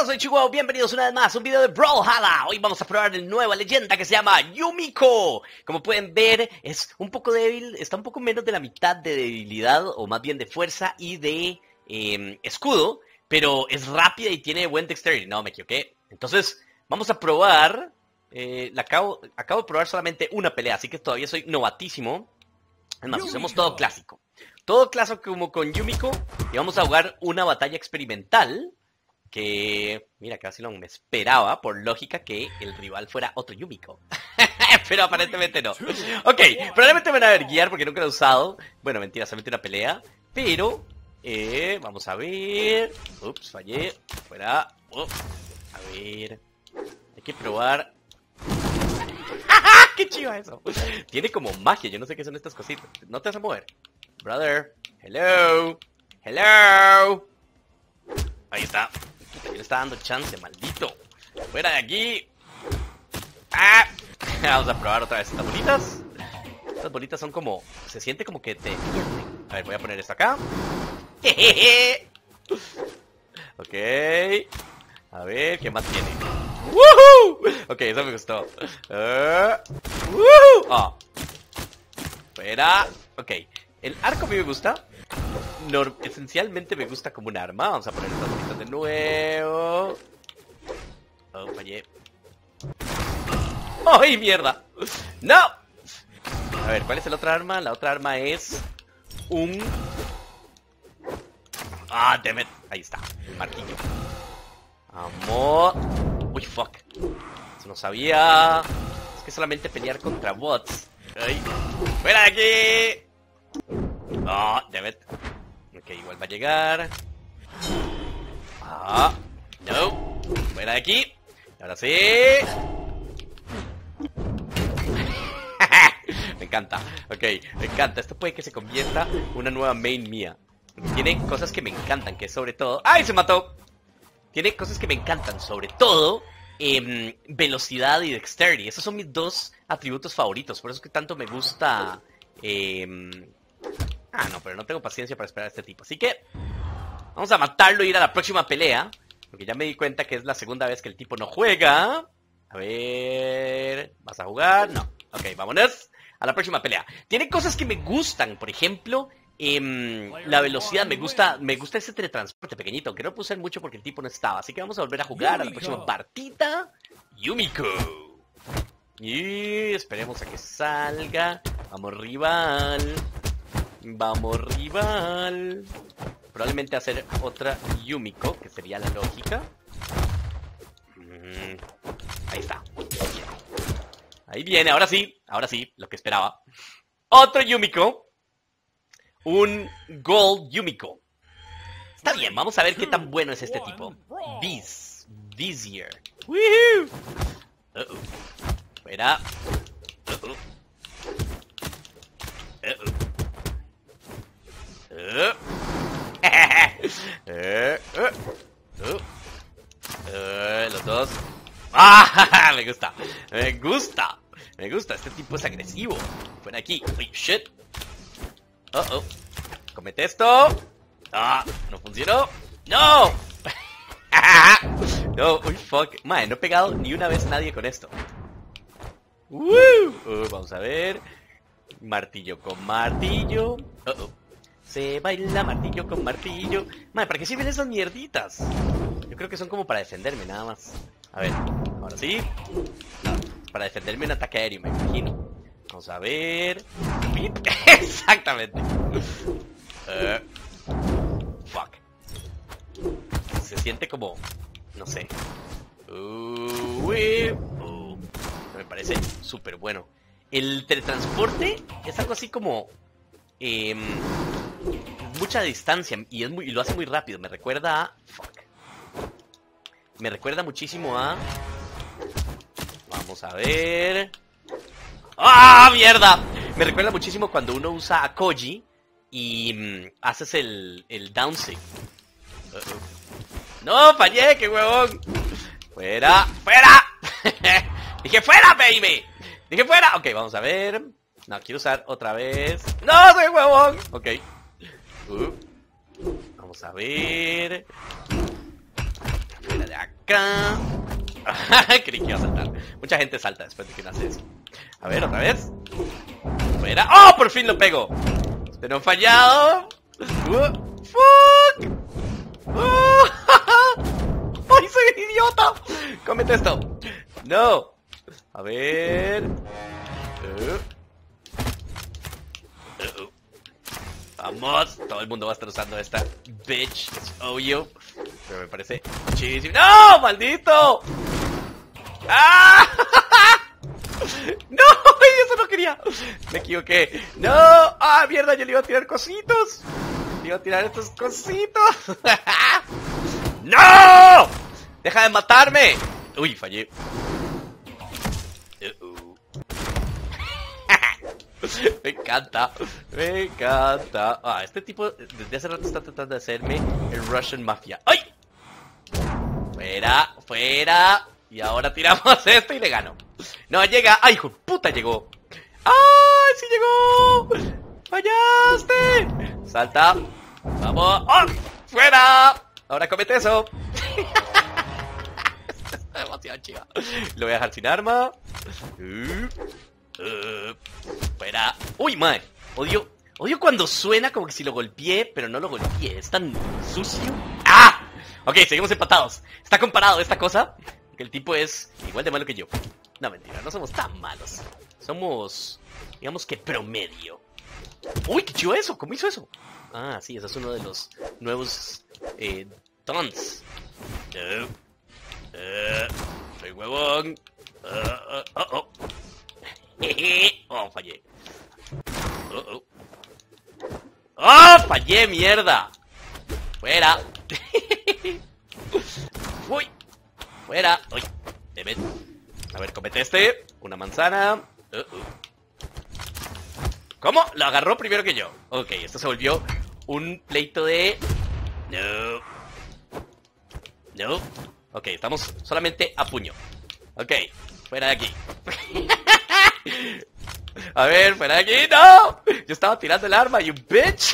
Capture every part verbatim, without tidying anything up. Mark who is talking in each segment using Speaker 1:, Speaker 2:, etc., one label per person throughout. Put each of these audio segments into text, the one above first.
Speaker 1: soy Chihuahua, bienvenidos una vez más a un video de Brawlhalla. Hoy vamos a probar el nueva leyenda que se llama Yumiko. Como pueden ver, es un poco débil, está un poco menos de la mitad de debilidad, o más bien de fuerza y de eh, escudo, pero es rápida y tiene buen dexterity. No, me equivoqué. Entonces, vamos a probar, eh, la acabo, acabo de probar solamente una pelea, así que todavía soy novatísimo. Es más, usemos todo clásico. Todo clásico como con Yumiko, y vamos a jugar una batalla experimental. Que, mira, casi no me esperaba, por lógica, que el rival fuera otro Yumiko. Pero aparentemente no. Ok, probablemente me van a ver guiar porque nunca lo he usado. Bueno, mentira, solamente una pelea. Pero, eh, vamos a ver. Ups, fallé. Fuera. Uh, a ver. Hay que probar. ¡Qué chido eso! Tiene como magia, yo no sé qué son estas cositas. No te vas a mover. Brother. Hello. Hello. Ahí está. Le está dando chance, maldito. Fuera de aquí. ¡Ah! Vamos a probar otra vez estas bolitas. Estas bolitas son como... Se siente como que te... A ver, voy a poner esto acá. Ok. A ver, ¿qué más tiene? ¡Woohoo! Ok, eso me gustó. Uh, ¡Woohoo! Oh. Fuera. Ok. El arco a mí me gusta. No, esencialmente me gusta como un arma. Vamos a poner estas bolitas de nuevo. Oh, fallé. ¡Ay, mierda! ¡No! A ver, ¿cuál es el otra arma? La otra arma es... Un... Ah, damn it. Ahí está, el martillo. Amor. Uy, fuck. Eso no sabía. Es que solamente pelear contra bots. Ay. ¡Fuera de aquí! Oh, damn it. Ok, igual va a llegar. Ah, no. Fuera de aquí. Ahora sí. Me encanta. Ok, me encanta. Esto puede que se convierta en una nueva main mía. Tiene cosas que me encantan, que sobre todo... ¡Ay, se mató! Tiene cosas que me encantan, sobre todo eh, velocidad y dexterity. Esos son mis dos atributos favoritos. Por eso es que tanto me gusta... Eh, Ah, no, pero no tengo paciencia para esperar a este tipo. Así que vamos a matarlo y ir a la próxima pelea. Porque ya me di cuenta que es la segunda vez que el tipo no juega. A ver... ¿Vas a jugar? No. Ok, vámonos a la próxima pelea. Tiene cosas que me gustan. Por ejemplo, eh, la velocidad. Me gusta me gusta ese teletransporte pequeñito. Aunque no puse mucho porque el tipo no estaba. Así que vamos a volver a jugar a la próxima partida. Yumiko. Y esperemos a que salga. Vamos, rival. Vamos, rival. Probablemente hacer otra Yumiko, que sería la lógica. Mm, ahí está. Ahí viene, ahora sí. Ahora sí, lo que esperaba. Otro Yumiko. Un Gold Yumiko. Está bien, vamos a ver qué tan bueno es este tipo. This. This year. Woohoo. Uh-oh. Fuera. Uh-oh. Uh-oh. Uh. uh, uh, uh. Uh, los dos. ¡Ah! Me gusta. Me gusta. Me gusta. Este tipo es agresivo. Fuera aquí. Uy, shit. Oh, oh. Comete esto. Ah, no funcionó. ¡No! No, uy, fuck. Madre, no he pegado ni una vez nadie con esto. Uh, uh, vamos a ver. Martillo con martillo. Uh, oh. Se baila martillo con martillo. Madre, ¿para qué sirven esas mierditas? Yo creo que son como para defenderme, nada más. A ver, ahora sí. No, para defenderme un ataque aéreo, me imagino. Vamos a ver. Exactamente. Uh, fuck. Se siente como... No sé. Uh, uy, uh, me parece súper bueno. El teletransporte es algo así como... Eh, mucha distancia y, es muy, y lo hace muy rápido. Me recuerda a... Fuck. Me recuerda muchísimo a... Vamos a ver... ¡Ah, mierda! Me recuerda muchísimo cuando uno usa a Koji y mm, haces el, el downsig. Uh -oh. ¡No, fallé! ¡Qué huevón! ¡Fuera! ¡Fuera! ¡Dije fuera, baby! ¡Dije fuera! Ok, vamos a ver... No, quiero usar otra vez... ¡No, soy huevón! Ok. Uh. Vamos a ver... Fuera de acá. Creí que iba a saltar. Mucha gente salta después de que no hace eso. A ver, otra vez. Fuera. ¡Oh! Por fin lo pego. Pero he fallado. Uh, ¡Fuck! Uh, ¡Ay, soy un idiota! Cómete esto. No. A ver. Uh. Uh. Vamos. Todo el mundo va a estar usando esta bitch. Es obvio. Pero me parece muchísimo. ¡No! ¡Maldito! ¡Ah! ¡No! Eso no quería. Me equivoqué. ¡No! ¡Ah, mierda! Yo le iba a tirar cositos. Le iba a tirar estos cositos. ¡No! ¡Deja de matarme! Uy, fallé. Uh-uh. Me encanta. Me encanta. Ah, este tipo desde hace rato está tratando de hacerme el Russian Mafia. ¡Ay! Fuera, fuera. Y ahora tiramos esto y le gano. No, llega. ¡Ay, hijo de puta! Llegó. ¡Ay, sí llegó! ¡Fallaste! Salta. Vamos. ¡Oh! ¡Fuera! Ahora comete eso. Está demasiado chiva. Lo voy a dejar sin arma. Uh, uh, fuera. ¡Uy, madre! Odio, odio cuando suena como que si lo golpeé, pero no lo golpeé. Es tan sucio. ¡Ah! Ok, seguimos empatados. Está comparado esta cosa. Que el tipo es igual de malo que yo. No, mentira, no somos tan malos. Somos, digamos que promedio. Uy, ¿qué chido eso? ¿Cómo hizo eso? Ah, sí, ese es uno de los nuevos eh, tons. Uh, uh, soy huevón. Uh, uh, oh, oh. Oh, fallé. Uh, uh. ¡Oh, fallé, mierda! Fuera. Uy. Fuera. Uy. A ver, comete este. Una manzana. Uh, uh. ¿Cómo? Lo agarró primero que yo. Ok, esto se volvió un pleito de... No. No. Ok, estamos solamente a puño. Ok, fuera de aquí. A ver, fuera de aquí. ¡No! Yo estaba tirando el arma, you bitch.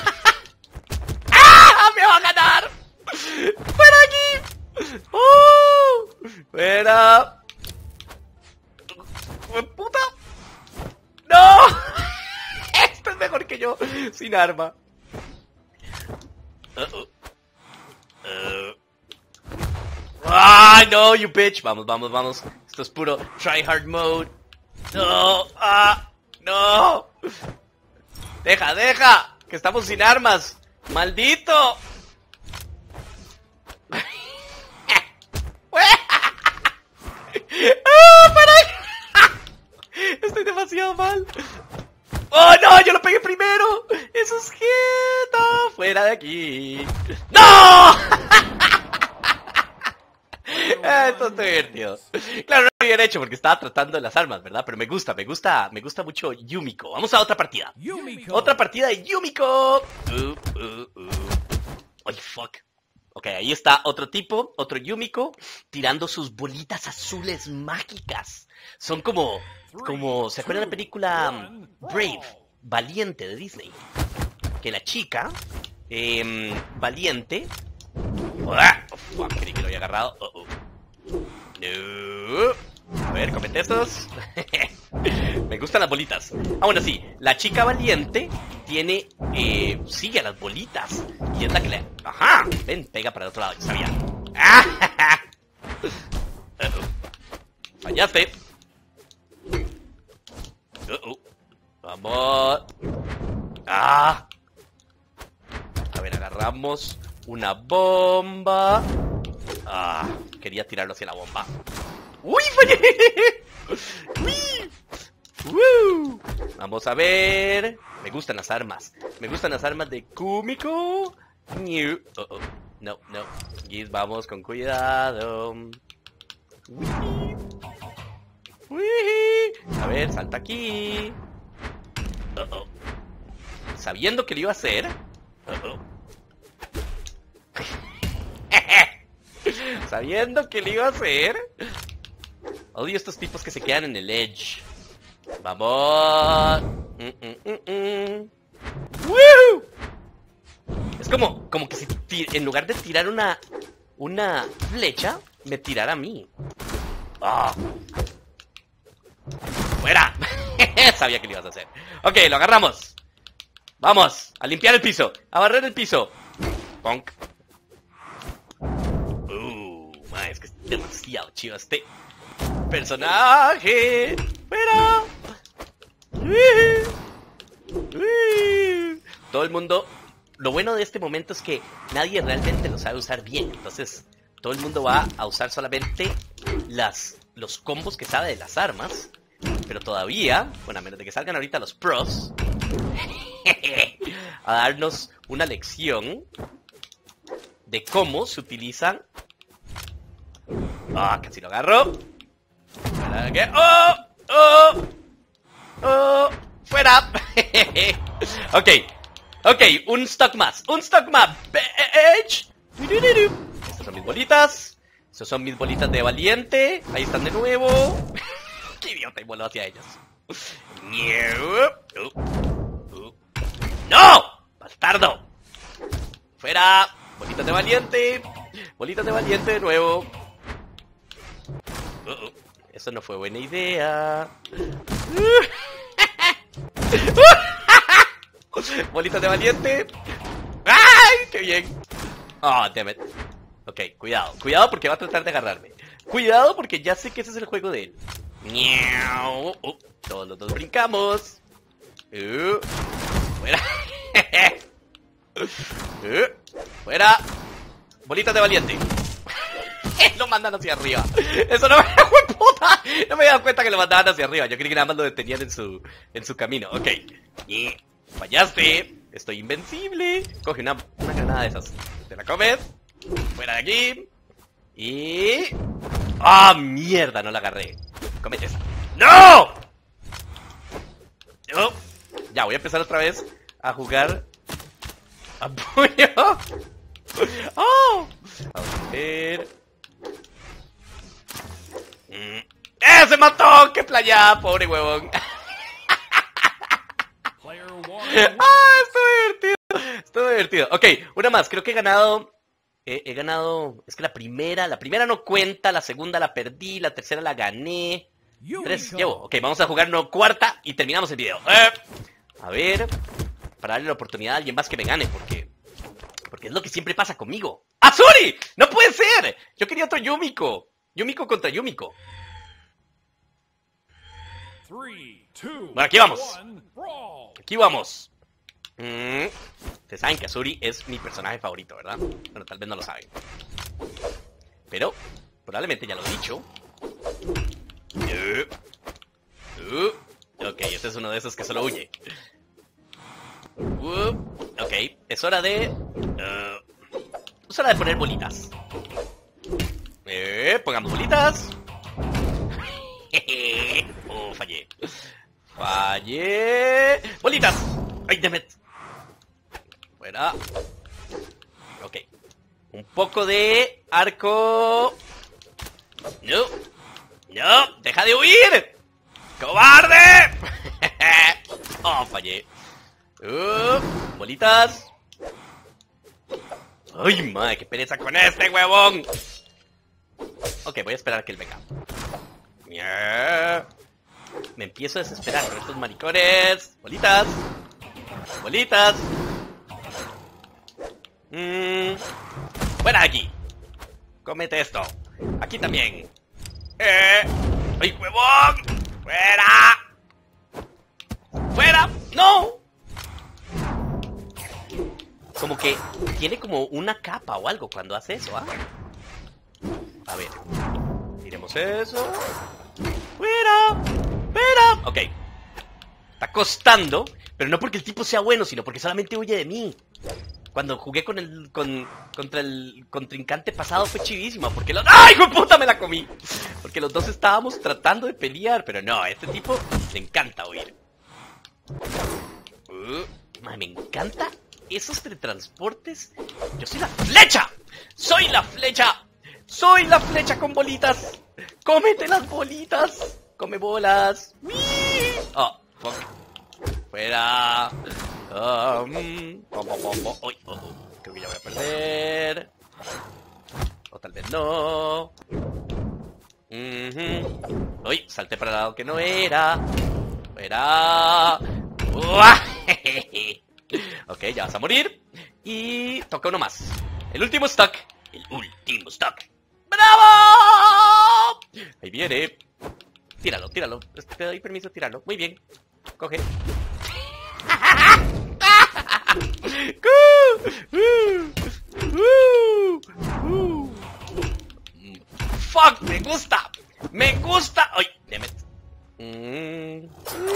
Speaker 1: ¡Ah! ¡Me va a ganar! ¡Fuera de aquí! ¡Uh! ¡Fuera! ¡Puta! ¡No! Esto es mejor que yo sin arma. Uh-oh. Uh. ¡Ah, no, you bitch! Vamos, vamos, vamos. Esto es puro try hard mode. ¡No! ¡Ah! ¡No! ¡Deja, deja! ¡Que estamos sin armas! ¡Maldito! ¡Ah, para! Estoy demasiado mal. ¡Oh, no! ¡Yo lo pegué primero! ¡Eso es jeta! ¡Fuera de aquí! ¡No! Esto es divertido. Claro, no lo había hecho porque estaba tratando de las armas, ¿verdad? Pero me gusta, me gusta, me gusta mucho Yumiko. Vamos a otra partida. Yumiko. Otra partida de Yumiko. Uh, uh, uh. Ay, fuck. Ok, ahí está otro tipo, otro Yumiko, tirando sus bolitas azules mágicas. Son como, como, ¿se acuerdan de la película Brave, Valiente de Disney? Que la chica, eh, Valiente... ¡Ah! Oh, fuck, creí que lo había agarrado. Oh, oh. No. A ver, comete estos. Me gustan las bolitas. Ah, bueno, sí. La chica valiente tiene... Eh, sigue a las bolitas. Y es la que le... ¡Ajá! Ven, pega para el otro lado. Yo sabía. ¡Ah! Uh-oh. Fallaste. Uh-oh. Vamos. ¡Ah! A ver, agarramos una bomba. Ah, quería tirarlo hacia la bomba. ¡Uy, fallé! ¡Uy! ¡Woo! Vamos a ver. Me gustan las armas. Me gustan las armas de Kumiko. New. Oh, oh. No, no. Giz, vamos con cuidado. Uy. Uy. A ver, salta aquí. Oh, oh. Sabiendo que lo iba a hacer. Oh, oh. Sabiendo que lo iba a hacer. Odio estos tipos que se quedan en el edge. Vamos. Mm, mm, mm, mm. ¡Woo! Es como, como que si en lugar de tirar una una flecha me tirara a mí. ¡Ah! ¡Fuera! Sabía que lo ibas a hacer. Ok, lo agarramos. Vamos, a limpiar el piso. A barrer el piso. Punk. Uh, man, es que es demasiado chido este personaje. ¡Fuera! Todo el mundo... Lo bueno de este momento es que nadie realmente lo sabe usar bien. Entonces, todo el mundo va a usar solamente las, los combos que sabe de las armas. Pero todavía, bueno, a menos de que salgan ahorita los pros, a darnos una lección de cómo se utilizan... Ah, casi lo agarro. ¡Oh! ¡Oh! ¡Oh! ¡Fuera! Ok. Ok, un stock más. Un stock más. Bitch. Estas son mis bolitas. Estas son mis bolitas de valiente. Ahí están de nuevo. Qué idiota, y voló hacia ellas. ¡No! ¡Bastardo! ¡Fuera! Bolitas de valiente. Bolitas de valiente de nuevo. Uh -oh. Eso no fue buena idea. Bolitas de valiente. ¡Ay! ¡Qué bien! Oh, damn it. Ok, cuidado. Cuidado porque va a tratar de agarrarme. Cuidado porque ya sé que ese es el juego de él. Uh, uh, todos los dos brincamos. Uh, fuera. uh, fuera. Bolitas de valiente. Lo mandan hacia arriba. Eso no me da puta. No me he dado cuenta que lo mandaban hacia arriba. Yo creí que nada más lo detenían en su, en su camino. Ok. Y fallaste. Estoy invencible. Coge una, una granada de esas. Te la comes. Fuera de aquí. Y... ¡Ah, mierda! No la agarré. Comete esa. ¡No! No. Ya, voy a empezar otra vez a jugar a puño. ¡Oh! Vamos a ver... ¡Eh, se mató! ¡Qué playa! Pobre huevón. ¡Ah, estuvo divertido! Estuvo divertido. Ok, una más. Creo que he ganado... Eh, he ganado... Es que la primera... La primera no cuenta. La segunda la perdí. La tercera la gané. Tres llevo. Ok, vamos a jugar una cuarta y terminamos el video. Eh, a ver... Para darle la oportunidad a alguien más que me gane. Porque... Porque es lo que siempre pasa conmigo. ¡Azuri! ¡No puede ser! Yo quería otro Yumiko. Yumiko contra Yumiko. Bueno, aquí vamos. Aquí vamos. Mm. Ustedes saben que Azuri es mi personaje favorito, ¿verdad? Bueno, tal vez no lo saben. Pero, probablemente ya lo he dicho. Uh. Uh. Ok, este es uno de esos que solo huye. Uh. Ok, es hora de... Uh. Es hora de poner bolitas. Eh, pongamos bolitas. Oh, fallé. Fallé. Bolitas. Ay, damn it. Fuera. Ok. Un poco de arco. No. No. Deja de huir. ¡Cobarde! Oh, fallé. Uh, bolitas. Ay, madre, qué pereza con este huevón. Ok, voy a esperar a que él venga. Me empiezo a desesperar con estos maricones. Bolitas. Bolitas. Mm. Fuera de aquí. Cómete esto. Aquí también. Eh. ¡Ay, huevón! ¡Fuera! ¡Fuera! ¡No! Como que tiene como una capa o algo cuando hace eso, ¿ah? A ver. Miremos eso. ¡Fuera! ¡Fuera! Ok. Está costando, pero no porque el tipo sea bueno, sino porque solamente huye de mí. Cuando jugué con el con, contra el contrincante pasado fue chivísimo, porque los... ¡Ay, hijo de puta! Me la comí. Porque los dos estábamos tratando de pelear, pero no, a este tipo le encanta huir. Uh, man, me encanta esos teletransportes. Yo soy la flecha. ¡Soy la flecha! ¡Soy la flecha con bolitas! ¡Cómete las bolitas! ¡Come bolas! ¡Wii! ¡Oh, fuck! ¡Fuera! Um, oh, oh, oh, oh, oh, oh. Creo que ya voy a perder. O tal vez no. Uh-huh. Uy, salté para el lado que no era. Era... ¡Uah! Ok, ya vas a morir. Y toca uno más. El último stock. El último stock. ¡Bravo! Ahí viene. Tíralo, tíralo. Te doy permiso, tíralo. Muy bien. Coge. Fuck, me gusta. Me gusta. Ay, damn it. Mm.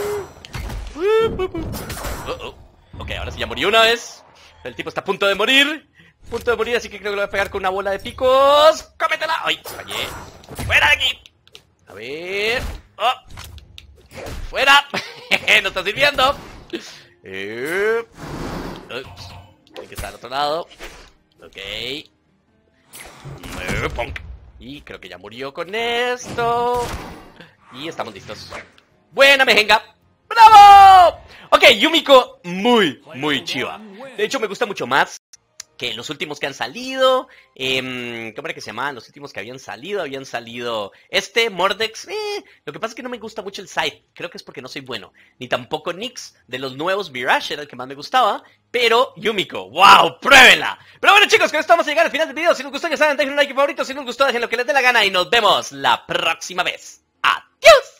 Speaker 1: Uh -oh. Ok, ahora sí ya murió una vez. El tipo está a punto de morir. A punto de morir, así que creo que lo voy a pegar con una bola de picos. ¡Cómetela! ¡Ay! Fallé. ¡Fuera de aquí! A ver. ¡Oh! ¡Fuera! ¡No está sirviendo! Eh... Ups. Hay que estar al otro lado. Ok. Eh, punk. Y creo que ya murió con esto. Y estamos listos. ¡Buena mejenga! ¡Bravo! Ok, Yumiko, muy, muy chiva. De hecho, me gusta mucho más que los últimos que han salido. Eh, ¿Cómo era que se llamaban? Los últimos que habían salido. Habían salido este, Mordex. Eh, lo que pasa es que no me gusta mucho el Scythe. Creo que es porque no soy bueno. Ni tampoco Nyx. De los nuevos, Mirage era el que más me gustaba. Pero Yumiko, wow, pruébenla. Pero bueno, chicos, con esto vamos a llegar al final del video. Si les gustó, ya saben, dejen un like favorito. Si les gustó, dejen lo que les dé la gana. Y nos vemos la próxima vez. Adiós.